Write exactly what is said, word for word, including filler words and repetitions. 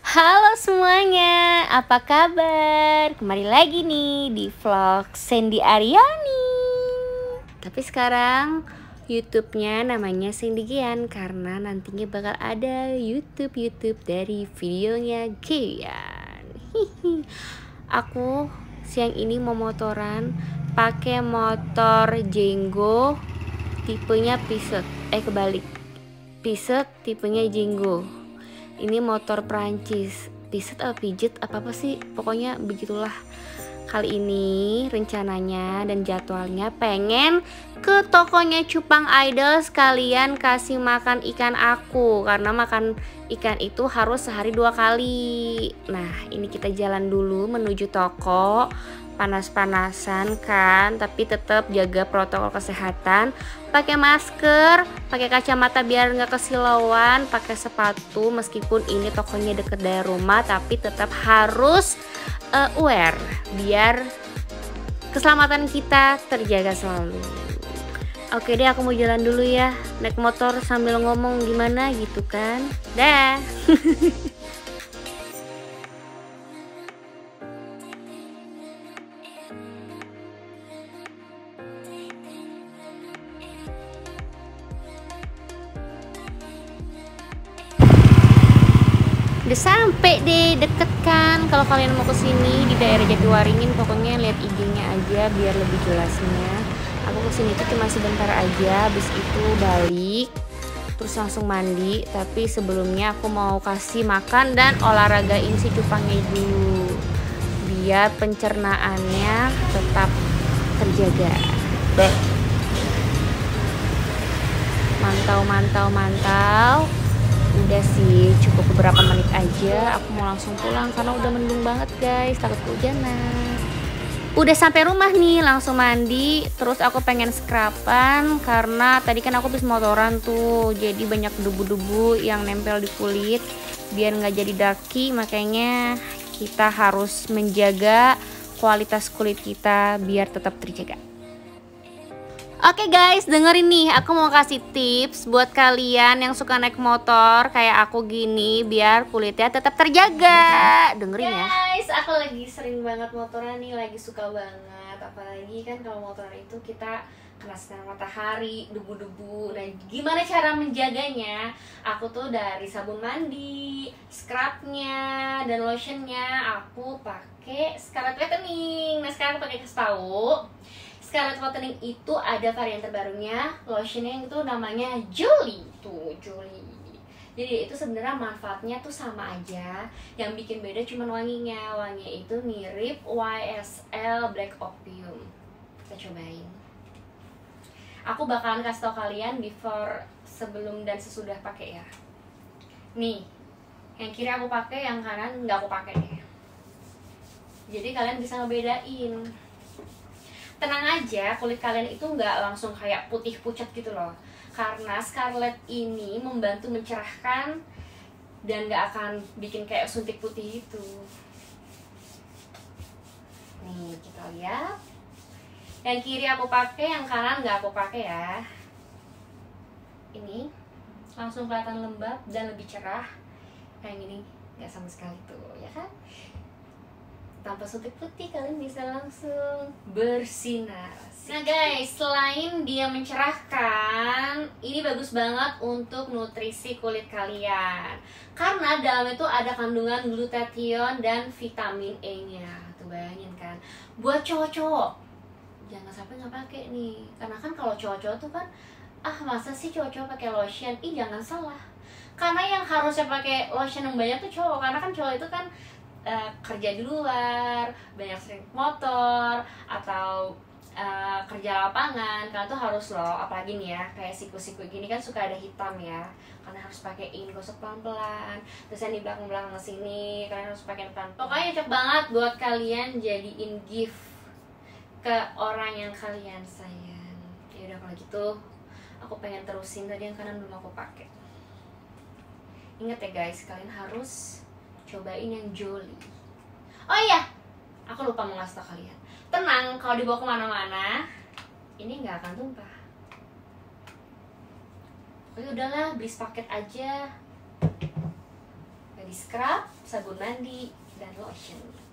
Halo semuanya, apa kabar? Kembali lagi nih di vlog Sandy Aryani. Tapi sekarang YouTube-nya namanya Sandy Gian, karena nantinya bakal ada YouTube-YouTube dari videonya Gian. Hihi. Aku siang ini mau motoran pakai motor Jenggo tipenya Piset. Eh kebalik. Piset tipenya Jenggo. Ini motor Prancis, Piset apa Pijet apa apa sih, pokoknya begitulah. Kali ini rencananya dan jadwalnya pengen ke tokonya Cupang Idol sekalian kasih makan ikan aku, karena makan ikan itu harus sehari dua kali. Nah ini kita jalan dulu menuju toko, panas-panasan kan, tapi tetap jaga protokol kesehatan, pakai masker, pakai kacamata biar nggak kesilauan, pakai sepatu meskipun ini tokonya deket dari rumah, tapi tetap harus uh, aware biar keselamatan kita terjaga selalu. Oke deh, aku mau jalan dulu ya, naik motor sambil ngomong gimana gitu kan. Dah. Udah sampai deh, deket kan. Kalau kalian mau kesini di daerah Jatiwaringin, pokoknya lihat I G-nya aja biar lebih jelasnya. Aku kesini tuh cuma sebentar aja, habis itu balik, terus langsung mandi. Tapi sebelumnya aku mau kasih makan dan olahragain si cupangnya dulu, biar pencernaannya tetap terjaga. Mantau, mantau, mantau. Udah sih, cukup beberapa menit aja. Aku mau langsung pulang karena udah mendung banget guys, takut kehujanan. Udah sampai rumah nih, langsung mandi. Terus aku pengen scruban karena tadi kan aku habis motoran tuh, jadi banyak debu-debu yang nempel di kulit. Biar nggak jadi daki, makanya kita harus menjaga kualitas kulit kita biar tetap terjaga. Oke guys, dengerin nih, aku mau kasih tips buat kalian yang suka naik motor kayak aku gini biar kulitnya tetap terjaga. Dengerin ya. Guys, aku lagi sering banget motoran nih, lagi suka banget. Apalagi kan kalau motoran itu kita kena sinar matahari, debu-debu. Nah, gimana cara menjaganya? Aku tuh dari sabun mandi, scrubnya, dan lotionnya aku pakai Scarlet Whitening. Nah, sekarang aku pakai kasih tahu. Scarlet Whitening itu ada varian terbarunya, lotionnya itu namanya Jolie tuh, Jolie. Jadi itu sebenarnya manfaatnya tuh sama aja, yang bikin beda cuma wanginya. Wanginya itu mirip Y S L Black Opium. Kita cobain. Aku bakalan kasih tau kalian before, sebelum dan sesudah pakai ya. Nih, yang kiri aku pakai, yang kanan nggak aku pakai deh. Jadi kalian bisa ngebedain. Tenang aja, kulit kalian itu nggak langsung kayak putih pucat gitu loh, karena Scarlet ini membantu mencerahkan dan nggak akan bikin kayak suntik putih itu. Nih kita lihat, yang kiri aku pakai, yang kanan nggak aku pakai ya. Ini langsung kelihatan lembab dan lebih cerah. Yang ini nggak sama sekali tuh, ya kan? Tanpa suntik putih, kalian bisa langsung bersinar. Nah guys, selain dia mencerahkan, ini bagus banget untuk nutrisi kulit kalian, karena dalamnya itu ada kandungan glutathione dan vitamin E nya. Tuh bayangin kan, buat cowok-cowok jangan sampai nggak pakai nih, karena kan kalau cowok-cowok tuh kan, ah masa sih cowok-cowok pakai lotion? Ih jangan salah, karena yang harusnya pakai lotion yang banyak tuh cowok, karena kan cowok itu kan Uh, kerja di luar, banyak sering motor atau uh, kerja lapangan, kalian tuh harus loh, apalagi nih ya kayak siku-siku gini kan suka ada hitam ya, kalian harus pakein, gosok pelan-pelan. Terus yang di belakang-belakang sini kalian harus pakai pelan. Pokoknya cocok banget buat kalian jadiin gift ke orang yang kalian sayang. Ya udah kalau gitu aku pengen terusin tadi yang kanan belum aku pakai. Ingat ya guys, kalian harus cobain yang Jolie. Oh iya, aku lupa mau ngasih tau kalian. Tenang, kalau dibawa kemana-mana, ini nggak akan tumpah. Pokoknya udahlah, beli paket aja. Gak body scrub, sabun mandi, dan lotion.